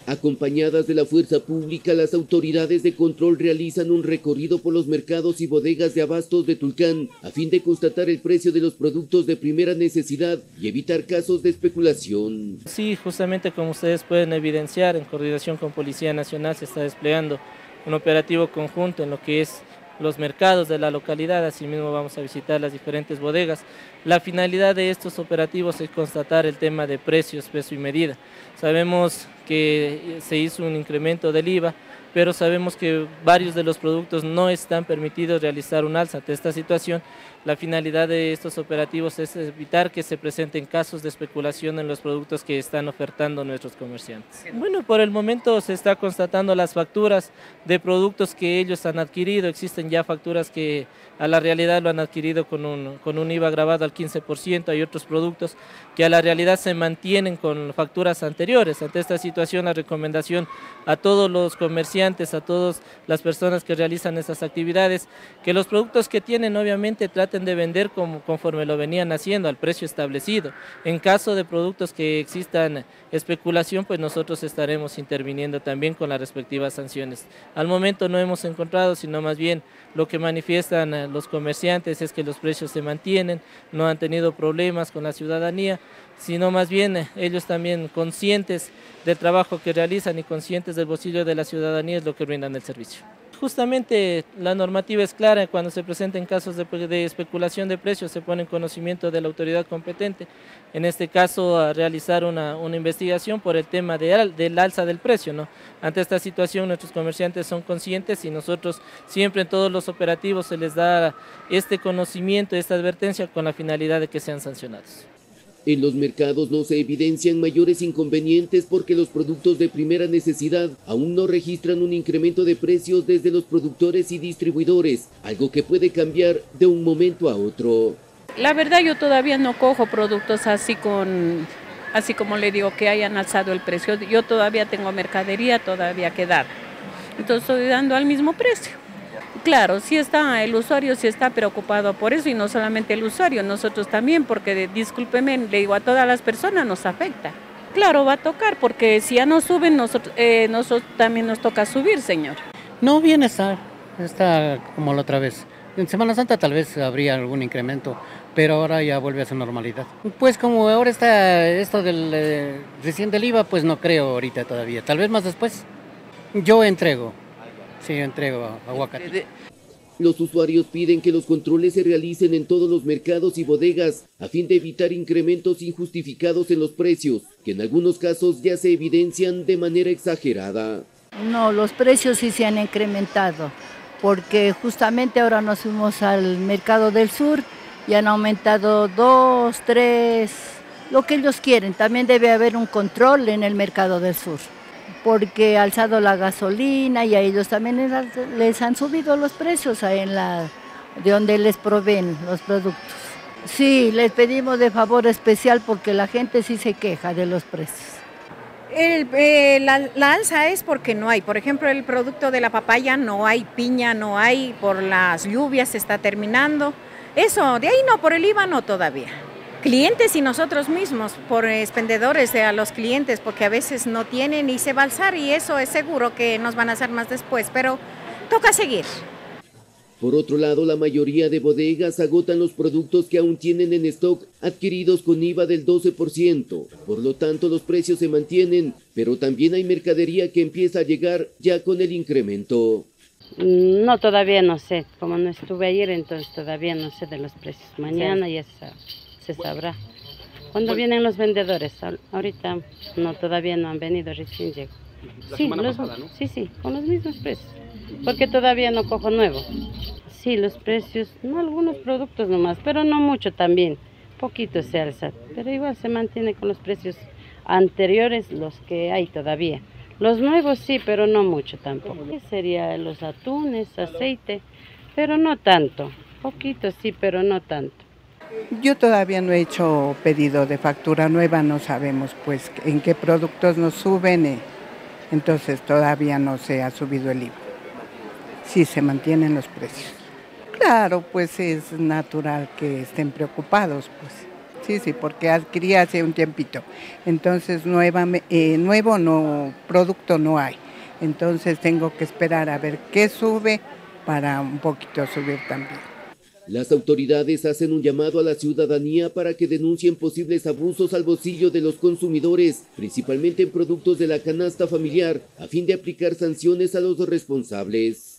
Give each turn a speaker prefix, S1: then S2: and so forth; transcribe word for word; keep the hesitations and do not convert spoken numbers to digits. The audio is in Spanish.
S1: Acompañadas de la fuerza pública, las autoridades de control realizan un recorrido por los mercados y bodegas de abastos de Tulcán a fin de constatar el precio de los productos de primera necesidad y evitar casos de especulación.
S2: Sí, justamente como ustedes pueden evidenciar, en coordinación con Policía Nacional se está desplegando un operativo conjunto en lo que es los mercados de la localidad. Asimismo vamos a visitar las diferentes bodegas. La finalidad de estos operativos es constatar el tema de precios, peso y medida. Sabemos que se hizo un incremento del I V A, pero sabemos que varios de los productos no están permitidos realizar un alza ante esta situación. La finalidad de estos operativos es evitar que se presenten casos de especulación en los productos que están ofertando nuestros comerciantes. Bueno, por el momento se está constatando las facturas de productos que ellos han adquirido. Existen ya facturas que a la realidad lo han adquirido con un, con un I V A grabado al quince por ciento. Hay otros productos que a la realidad se mantienen con facturas anteriores. Ante esta situación, la recomendación a todos los comerciantes, a todas las personas que realizan estas actividades, que los productos que tienen obviamente traten de vender como, conforme lo venían haciendo, al precio establecido. En caso de productos que existan especulación, pues nosotros estaremos interviniendo también con las respectivas sanciones. Al momento no hemos encontrado, sino más bien lo que manifiestan los comerciantes es que los precios se mantienen, no han tenido problemas con la ciudadanía, sino más bien ellos también conscientes del trabajo que realizan y conscientes del bolsillo de la ciudadanía es lo que brindan el servicio. Justamente la normativa es clara, cuando se presenten casos de, de especulación de precios se pone en conocimiento de la autoridad competente, en este caso a realizar una, una investigación por el tema de, del alza del precio, ¿no? Ante esta situación nuestros comerciantes son conscientes y nosotros siempre en todos los operativos se les da este conocimiento, esta advertencia con la finalidad de que sean sancionados.
S1: En los mercados no se evidencian mayores inconvenientes porque los productos de primera necesidad aún no registran un incremento de precios desde los productores y distribuidores, algo que puede cambiar de un momento a otro.
S3: La verdad yo todavía no cojo productos así con, así como le digo, que hayan alzado el precio. Yo todavía tengo mercadería todavía que dar, entonces estoy dando al mismo precio. Claro, sí está, el usuario sí está preocupado por eso y no solamente el usuario, nosotros también, porque discúlpeme, le digo a todas las personas nos afecta. Claro, va a tocar, porque si ya no suben, nosotros, eh, nosotros también nos toca subir, señor.
S4: No, bien está, está como la otra vez. En Semana Santa tal vez habría algún incremento, pero ahora ya vuelve a su normalidad. Pues como ahora está esto del eh, recién del I V A, pues no creo ahorita todavía, tal vez más después. Yo entrego. Sí, yo entrego aguacate.
S1: Los usuarios piden que los controles se realicen en todos los mercados y bodegas a fin de evitar incrementos injustificados en los precios, que en algunos casos ya se evidencian de manera exagerada.
S5: No, los precios sí se han incrementado, porque justamente ahora nos fuimos al mercado del sur y han aumentado dos, tres, lo que ellos quieren. También debe haber un control en el mercado del sur, porque ha alzado la gasolina y a ellos también les han subido los precios en la, de donde les proveen los productos. Sí, les pedimos de favor especial porque la gente sí se queja de los precios.
S6: El, eh, la, la alza es porque no hay, por ejemplo, el producto de la papaya no hay, piña no hay, por las lluvias se está terminando. Eso, de ahí no, por el I V A no todavía. Clientes y nosotros mismos, por expendedores a los clientes, porque a veces no tienen y se va a alzar y eso es seguro que nos van a hacer más después, pero toca seguir.
S1: Por otro lado, la mayoría de bodegas agotan los productos que aún tienen en stock adquiridos con I V A del doce por ciento. Por lo tanto, los precios se mantienen, pero también hay mercadería que empieza a llegar ya con el incremento.
S7: No, todavía no sé. Como no estuve ayer, entonces todavía no sé de los precios. Mañana ya se sabe. Se sabrá. ¿Cuándo vienen los vendedores? Ahorita no, todavía no han venido, recién llego. Sí, los, sí, sí, con los mismos precios, porque todavía no cojo nuevo. Sí, los precios, no algunos productos nomás, pero no mucho también, poquito se alza, pero igual se mantiene con los precios anteriores, los que hay todavía. Los nuevos sí, pero no mucho tampoco. ¿Qué sería? Los atunes, aceite, pero no tanto, poquito sí, pero no tanto.
S8: Yo todavía no he hecho pedido de factura nueva, no sabemos pues en qué productos nos suben, eh, entonces todavía no se ha subido el I V A. Sí se mantienen los precios. Claro, pues es natural que estén preocupados, pues sí, sí, porque adquirí hace un tiempito. Entonces, nueva, eh, nuevo no, producto no hay. Entonces, tengo que esperar a ver qué sube para un poquito subir también.
S1: Las autoridades hacen un llamado a la ciudadanía para que denuncien posibles abusos al bolsillo de los consumidores, principalmente en productos de la canasta familiar, a fin de aplicar sanciones a los responsables.